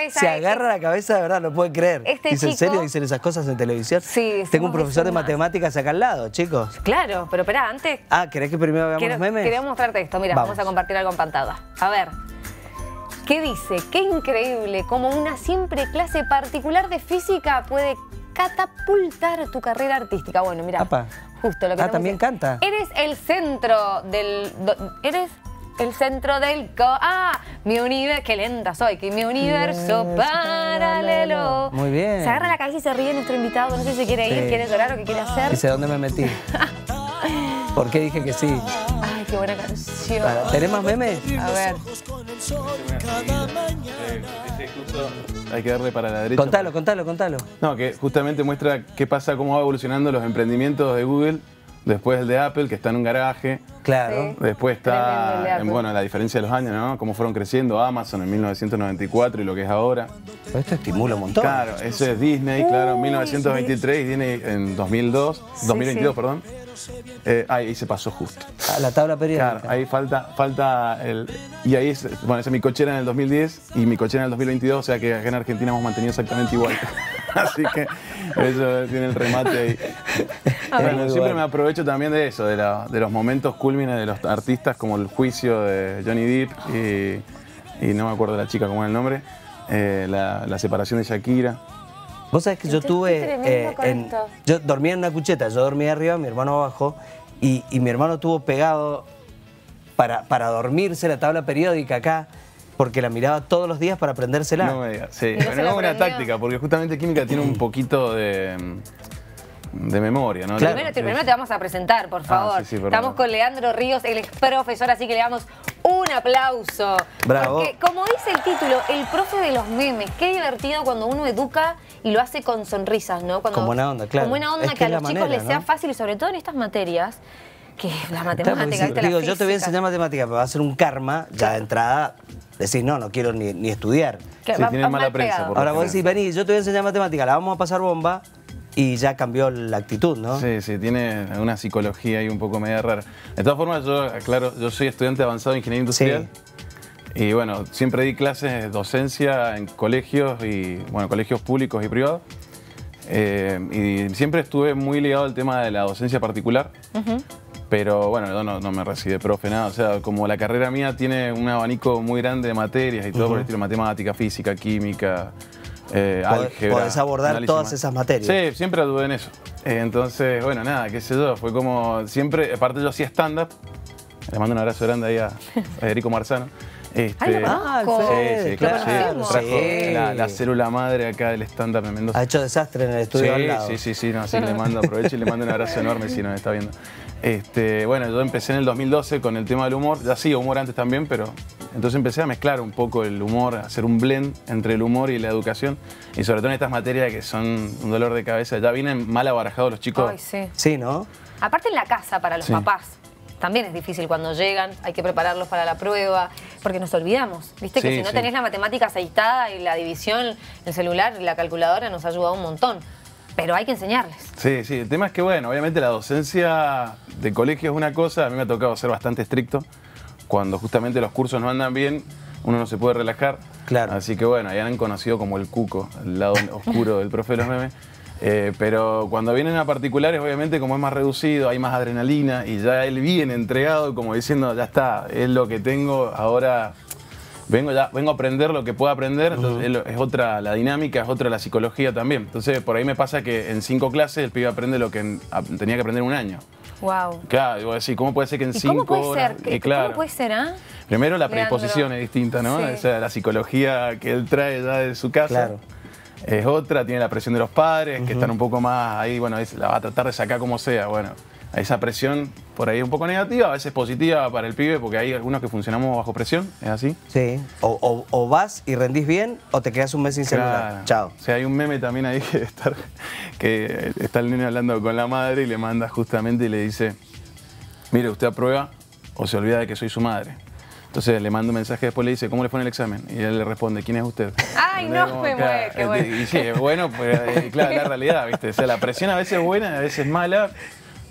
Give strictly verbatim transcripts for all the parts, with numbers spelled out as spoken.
cabeza. Se agarra la cabeza de verdad, no puede creer. Este Dice, ¿en chico- serio dicen esas cosas en televisión? Sí. Tengo un somos profesor de más. matemáticas acá al lado, chicos. Claro, pero espera, antes... Ah, ¿querés que primero veamos Quiero, los memes? quería mostrarte esto. Mira, vamos. Vamos a compartir algo en pantalla. A ver. ¿Qué dice? Qué increíble cómo una simple clase particular de física puede catapultar tu carrera artística. Bueno, mira, Apa. justo lo que Ah, tenemos también que- canta. Eres el centro del... do- eres el centro del... co- ah, mi universo... Qué lenta soy, que mi universo paralelo. Muy bien. Se agarra la cabeza y se ríe nuestro invitado. No sé si quiere ir, Sí. quiere llorar o qué quiere hacer. Dice, ¿dónde me metí? ¿Por qué dije que sí? Ay, qué buena canción. Para- ¿Tenés más memes? A ver. Ese justo hay que darle para la derecha. Contalo, contalo, contalo. No, que justamente muestra qué pasa, cómo va evolucionando los emprendimientos de Google. Después el de Apple, que está en un garaje. Claro. Sí. Después Tremendo el de está, Apple. bueno, la diferencia de los años, ¿no? Cómo fueron creciendo Amazon en mil novecientos noventa y cuatro y lo que es ahora. Pero esto estimula un montón. Claro, eso es Disney, claro, mil novecientos veintitrés y Disney en dos mil dos, dos mil veintidós, sí. perdón. Eh, ahí se pasó justo. Ah, la tabla periódica. Claro, ahí falta, falta el... Y ahí, es, bueno, esa es mi cochera en el dos mil diez y mi cochera en el dos mil veintidós, o sea que acá en Argentina hemos mantenido exactamente igual. Así que eso tiene el remate ahí. Bueno, siempre me aprovecho también de eso, de, la- de los momentos cúlmines de los artistas, como el juicio de Johnny Depp y, y no me acuerdo de la chica cómo era el nombre, eh, la, la separación de Shakira. Vos sabés que yo Estoy tuve... tremendo eh, con en- esto. yo dormía en una cucheta, yo dormía arriba, mi hermano abajo, y, y mi hermano tuvo pegado para, para dormirse la tabla periódica acá, porque la miraba todos los días para aprendérsela. No me digas, sí. ¿Y no se Bueno, la es una aprendió? táctica, porque justamente química tiene un poquito de, de memoria, ¿no? Claro. Primero, te, primero te vamos a presentar, por favor. sí, sí, perdón. Estamos con Leandro Ríos, él es profesor, así que le damos un aplauso. Bravo. Porque, como dice el título, el profe de los memes. Qué divertido cuando uno educa y lo hace con sonrisas, ¿no? Cuando, Con buena onda, claro. Con buena onda, Es que, que a es los la chicos manera, les sea ¿no? fácil, y sobre todo en estas materias, que es la Claro, matemática, porque si- ¿viste? La digo, yo te voy a física. enseñar matemática, pero va a ser un karma, ya de entrada, decís, no, no quiero ni, ni estudiar. Que Sí, va- tienen va mala mal prensa, pegado. por Ahora lo vos decís, general. vení, yo te voy a enseñar matemática, la vamos a pasar bomba, y ya cambió la actitud, ¿no? Sí, sí, tiene una psicología ahí un poco media rara. De todas formas, yo, claro, yo soy estudiante avanzado de Ingeniería Industrial. Y bueno, siempre di clases de docencia en colegios y, bueno, colegios públicos y privados. Eh, y siempre estuve muy ligado al tema de la docencia particular. Pero bueno, yo no, no me recibí de profe, nada. O sea, como la carrera mía tiene un abanico muy grande de materias y todo por el estilo, matemática, física, química, eh, Pod- álgebra. podés abordar análisis todas ma- esas materias. Sí, siempre dudé en eso. Eh, entonces, bueno, nada, qué sé yo, fue como siempre, aparte yo hacía stand-up. Le mando un abrazo grande ahí a Federico Marzano. Este, Ay, lo Ah, el conozco. Fede, sí, sí, claro. claro, sí, trajo Sí. la, la célula madre acá del stand-up en Mendoza. Ha hecho desastre en el estudio Sí, al lado. sí, sí, sí, no, así que le mando, aprovecho y le mando un abrazo enorme si nos está viendo. Este, bueno, yo empecé en el dos mil doce con el tema del humor, ya hacía humor antes también, pero entonces empecé a mezclar un poco el humor, a hacer un blend entre el humor y la educación, y sobre todo en estas materias que son un dolor de cabeza. Ya vienen mal abarajados los chicos. Ay, sí. Sí, ¿no? Aparte en la casa, para los Sí. papás. También es difícil cuando llegan, hay que prepararlos para la prueba, porque nos olvidamos. Viste que Sí, si no sí. tenés la matemática aceitada y la división, el celular y la calculadora nos ha ayudado un montón. Pero hay que enseñarles. Sí, sí, el tema es que, bueno, obviamente la docencia de colegio es una cosa, a mí me ha tocado ser bastante estricto. Cuando justamente los cursos no andan bien, uno no se puede relajar. Claro. Así que, bueno, ahí han conocido como el cuco, el lado oscuro del profe de los memes. Eh, pero cuando vienen a particulares, obviamente, como es más reducido, hay más adrenalina y ya él viene entregado, como diciendo, ya está, es lo que tengo, ahora vengo, ya, vengo a aprender lo que pueda aprender. Entonces, es lo- es otra la dinámica, es otra la psicología también. Entonces, por ahí me pasa que en cinco clases el pibe aprende lo que en- a- tenía que aprender en un año. Wow. Claro, y vos decís, ¿cómo puede ser que en ¿Y cinco cómo puede horas? ser? ¿Qué- Y claro, ¿Cómo puede ser, ah? primero la Leandro? predisposición es distinta, ¿no? Sí. O sea, la psicología que él trae ya de su casa. Claro. Es otra, tiene la presión de los padres, que están un poco más ahí, bueno, es- la va a tratar de sacar como sea. Bueno, esa presión por ahí es un poco negativa, a veces positiva para el pibe, porque hay algunos que funcionamos bajo presión, ¿es así? Sí. O, o- o vas y rendís bien o te quedas un mes sin celular. Claro. Chao. O sea, hay un meme también ahí que, estar, que está el nene hablando con la madre y le manda justamente y le dice, mire, usted aprueba o se olvida de que soy su madre. Entonces le manda un mensaje después, le dice, ¿cómo le fue en el examen? Y él le responde, ¿quién es usted? Ay, no, Como, me claro, muero, qué bueno. Y sí, es bueno, pues, eh, claro, la realidad, ¿viste? O sea, la presión a veces es buena, a veces es mala,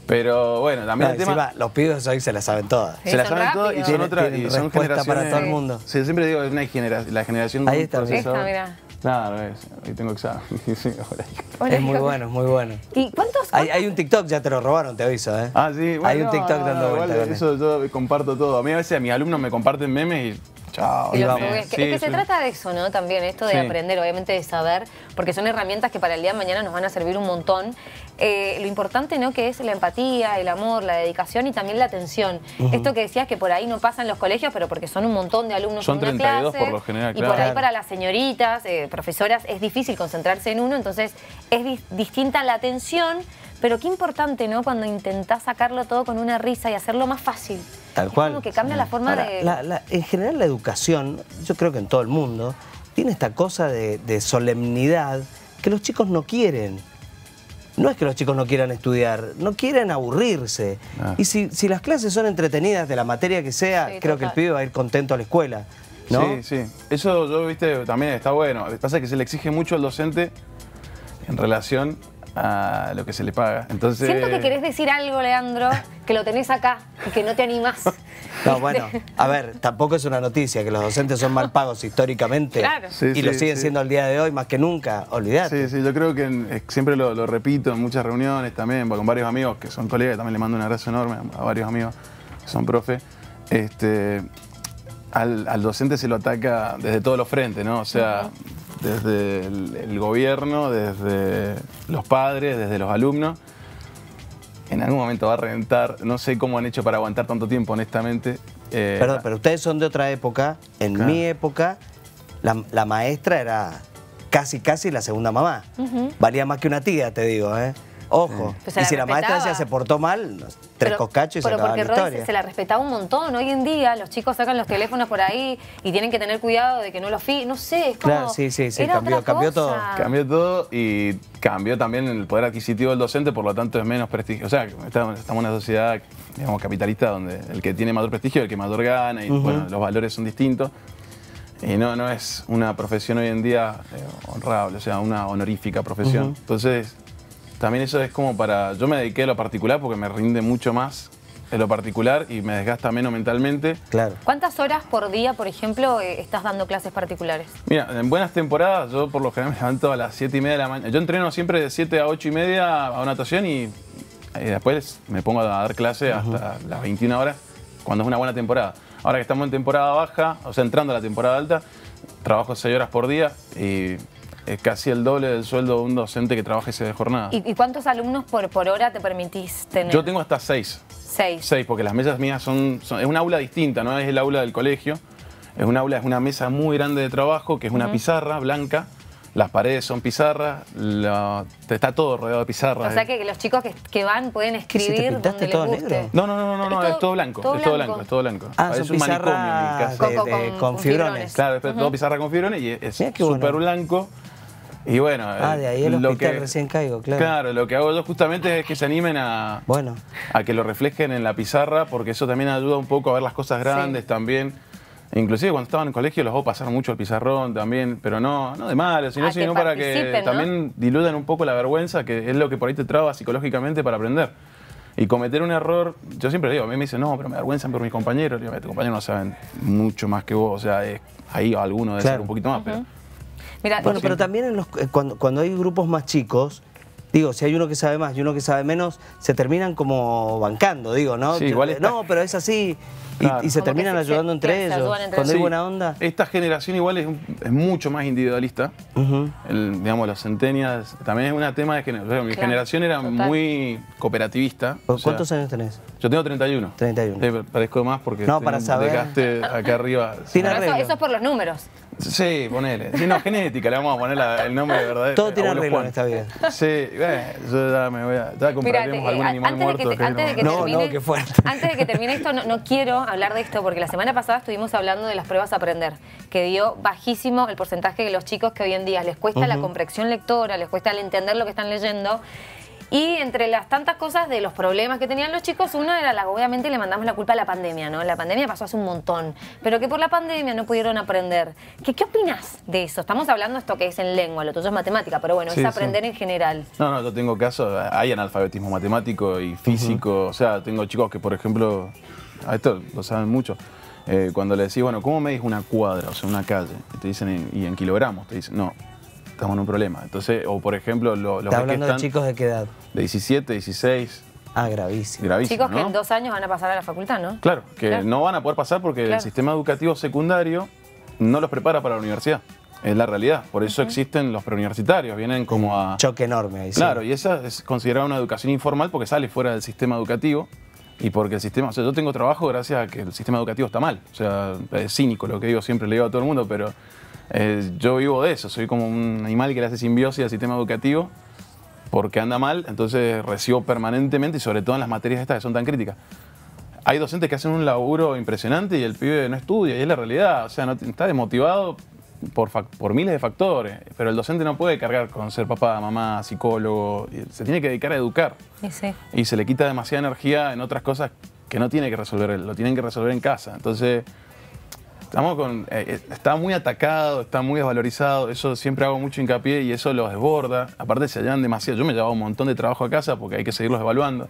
Pero bueno, también No, el tema... encima, los pibes hoy se la saben todas. Sí, se la son saben todas y rápidos. son Tienen- otras y tienen son respuesta para generaciones... todo el mundo. Sí, siempre digo, es una genera, la generación... Ahí de un está, mira. procesador. Esta, mira. Claro, es, hoy tengo examen. Sí, hola. Hola, Es muy hijo. bueno, es muy bueno. ¿Y cuántos? Hay, hay un TikTok, ya te lo robaron, te aviso, ¿eh? Ah, sí. Bueno, Hay un no, TikTok no, dando no, vueltas. igual con eso yo comparto todo. A mí a veces a mis alumnos me comparten memes y chao. Y Y lo vamos. subes. Sí, es que se sí. trata de eso, ¿no? También esto de Sí. aprender, obviamente de saber, porque son herramientas que para el día de mañana nos van a servir un montón. Eh, lo importante, ¿no? Que es la empatía, el amor, la dedicación y también la atención. Esto que decías que por ahí no pasa en los colegios, pero porque son un montón de alumnos Son en una treinta y dos clase. por lo general, Y por ahí claro. para las señoritas, eh, profesoras, es difícil concentrarse en uno, entonces es di- distinta la atención. Pero qué importante, ¿no? Cuando intentás sacarlo todo con una risa y hacerlo más fácil. Tal Es cual. como que cambia la forma Ahora, de... la- la- en general la educación, yo creo que en todo el mundo, tiene esta cosa de, de solemnidad que los chicos no quieren. No es que los chicos no quieran estudiar, no quieren aburrirse. Ah. Y si, si las clases son entretenidas de la materia que sea, Sí, creo que el total. pibe va a ir contento a la escuela, ¿no? Sí, sí. Eso yo, viste, también está bueno. Lo que pasa es que se le exige mucho al docente en relación a lo que se le paga. Entonces... Siento que querés decir algo, Leandro, que lo tenés acá y que no te animás. No, bueno, a ver, tampoco es una noticia que los docentes son mal pagos históricamente Claro. Sí, y sí, lo siguen sí. siendo al día de hoy más que nunca, olvídate. Sí, sí, yo creo que en- eh, siempre lo, lo repito en muchas reuniones también, con varios amigos que son colegas, también le mando un abrazo enorme a varios amigos que son profe. Este, al, al docente se lo ataca desde todos los frentes, ¿no? O sea, desde el, el gobierno, desde los padres, desde los alumnos. En algún momento va a reventar, no sé cómo han hecho para aguantar tanto tiempo, honestamente. Eh, Perdón, pero ustedes son de otra época. En Claro. mi época, la, la maestra era casi, casi la segunda mamá. Valía más que una tía, te digo, ¿eh? Ojo. Pues se Y la si la maestra respetaba. decía se portó mal, tres Pero- coscachos y se pero acababa porque la Rodi historia. se, se la respetaba un montón. Hoy en día los chicos sacan los teléfonos por ahí y tienen que tener cuidado de que no los fi... No sé, es como... Claro, sí, sí, sí, era cambió- otra cambió cosa. todo. Cambió todo y cambió también el poder adquisitivo del docente, por lo tanto es menos prestigio. O sea, estamos estamos en una sociedad, digamos, capitalista donde el que tiene mayor prestigio es el que mayor gana y bueno, los valores son distintos. Y no, no es una profesión hoy en día eh, honrable, o sea, una honorífica profesión. Entonces, también eso es como para... Yo me dediqué a lo particular porque me rinde mucho más en lo particular y me desgasta menos mentalmente. Claro. ¿Cuántas horas por día, por ejemplo, eh, estás dando clases particulares? Mira, en buenas temporadas yo por lo general me levanto a las siete y media de la mañana. Yo entreno siempre de siete a ocho y media a natación y, y después me pongo a dar clase hasta las veintiuna horas cuando es una buena temporada. Ahora que estamos en temporada baja, o sea, entrando a la temporada alta, trabajo seis horas por día y es casi el doble del sueldo de un docente que trabaja esa jornada. ¿Y, y cuántos alumnos por, por hora te permitís tener? Yo tengo hasta seis. Seis. Seis, porque las mesas mías son, son- es un aula distinta, no es el aula del colegio. Es un aula, es una mesa muy grande de trabajo, que es una pizarra blanca. Las paredes son pizarras, la- está todo rodeado de pizarras. O sea que los chicos que, que van pueden ¿Qué, si te escribir pintaste donde todo les guste. negro? No, no, no, no, no, Es es todo- todo blanco, todo es todo blanco. blanco, es todo blanco. Ah, Parece son un manicomio en mi pizarras casa. de, Con- de- con- con con fibrones. fibrones. Claro, es todo pizarra con fibrones y es Mirá qué bueno. súper blanco. Y bueno, Ah, eh, de ahí el lo hospital que- recién caigo, claro. Claro, lo que hago yo justamente es que se animen a, Bueno. a que lo reflejen en la pizarra, porque eso también ayuda un poco a ver las cosas grandes también. Inclusive cuando estaba en el colegio los hago pasar mucho al pizarrón también, pero no, no de malo, sino, Ah, que sino para que participen, ¿no? también diluyan un poco la vergüenza, que es lo que por ahí te traba psicológicamente para aprender. Y cometer un error, yo siempre digo, a mí me dicen, no, pero me avergüenzan por mis compañeros. Le digo, tus compañeros no saben mucho más que vos, o sea, es, ahí alguno debe Claro. ser un poquito más, pero... Mira, Bueno, pero también en los- eh, cuando, cuando hay grupos más chicos, digo, si hay uno que sabe más y uno que sabe menos, se terminan como bancando, digo, ¿no? Sí, igual está- No, pero es así. Y, Claro. y se Como que terminan se- ayudando se- entre se ellos. ayudan entre Cuando hay Sí, buena onda. Esta generación igual es, un- es mucho más individualista. Ujú. El, digamos, los centenias, también es un tema de generación. Mi Claro, generación era total. muy cooperativista. o sea, ¿Cuántos años tenés? Yo tengo treinta y uno. treinta y uno. Sí, parezco más porque No, tengo para un saber. desgaste acá arriba. Tiene pero eso, arreglo. eso es por los números. Sí, ponele. Sí, no, genética, le vamos a poner la- el nombre de verdad. Todo tiene Abuelo arreglo en Juan. esta vida. Sí, bueno, yo ya me voy a. Ya compraremos Mira, te- algún eh, animal antes de muerto. que, te- antes de que No, termine, no, qué fuerte. antes de que termine esto, no, no quiero hablar de esto porque la semana pasada estuvimos hablando de las pruebas a aprender, que dio bajísimo el porcentaje de los chicos que hoy en día les cuesta la comprensión lectora, les cuesta el entender lo que están leyendo. Y entre las tantas cosas de los problemas que tenían los chicos, una era, la, obviamente le mandamos la culpa a la pandemia, ¿no? La pandemia pasó hace un montón, pero que por la pandemia no pudieron aprender. ¿Qué, qué opinas de eso? Estamos hablando de esto que es en lengua, lo tuyo es matemática, pero bueno, Sí, es aprender sí. en general. No, no, yo tengo casos, hay analfabetismo matemático y físico, uh-huh. O sea, tengo chicos que, por ejemplo, a esto lo saben mucho, eh, cuando le decís, bueno, ¿cómo medís una cuadra, o sea, una calle? Y te dicen, en, y en kilogramos, te dicen, no, estamos en un problema. Entonces, o por ejemplo, lo, los ¿Estás hablando que están de chicos de qué edad? De diecisiete, dieciséis. Ah, gravísimo. gravísimo Chicos ¿no? que en dos años van a pasar a la facultad, ¿no? Claro, que Claro. no van a poder pasar porque Claro. el sistema educativo secundario no los prepara para la universidad. Es la realidad. Por eso uh-huh. existen los preuniversitarios, vienen como a... Choque enorme ahí. Claro, sí. y esa es considerada una educación informal porque sale fuera del sistema educativo y porque el sistema... O sea, yo tengo trabajo gracias a que el sistema educativo está mal. O sea, es cínico lo que digo, siempre le digo a todo el mundo, pero eh, yo vivo de eso. Soy como un animal que le hace simbiosis al sistema educativo porque anda mal, entonces recibo permanentemente y sobre todo en las materias estas que son tan críticas. Hay docentes que hacen un laburo impresionante y el pibe no estudia, y es la realidad. O sea, no, está desmotivado por, por miles de factores, pero el docente no puede cargar con ser papá, mamá, psicólogo, se tiene que dedicar a educar. Sí, sí. Y se le quita demasiada energía en otras cosas que no tiene que resolver él, lo tienen que resolver en casa. Entonces, estamos con, eh, está muy atacado, está muy desvalorizado, eso siempre hago mucho hincapié y eso los desborda. Aparte se llevan demasiado, yo me llevaba un montón de trabajo a casa porque hay que seguirlos evaluando.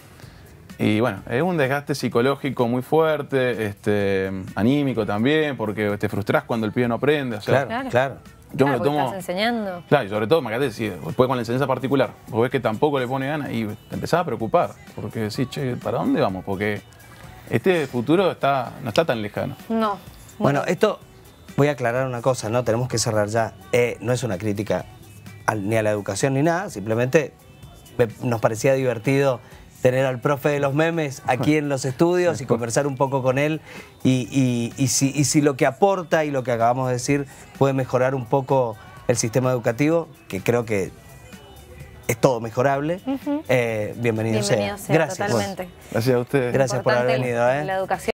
Y bueno, es un desgaste psicológico muy fuerte, este, anímico también, porque te frustras cuando el pibe no aprende. O sea, claro, claro. Yo claro, me lo tomo. Estás enseñando. Claro, y sobre todo, imagínate, si después con la enseñanza particular, vos ves que tampoco le pone ganas y te empezás a preocupar, porque decís, che, ¿para dónde vamos? Porque este futuro está, no está tan lejano. No. Bueno, esto, voy a aclarar una cosa, ¿no? Tenemos que cerrar ya. Eh, no es una crítica al, ni a la educación ni nada, simplemente me, nos parecía divertido tener al profe de los memes aquí en los estudios y conversar un poco con él y, y, y, si, y si lo que aporta y lo que acabamos de decir puede mejorar un poco el sistema educativo, que creo que es todo mejorable, uh-huh. eh, bienvenido, bienvenido sea. sea. Gracias. Totalmente. Bueno, gracias a ustedes. Gracias por haber venido. ¿eh? La educación.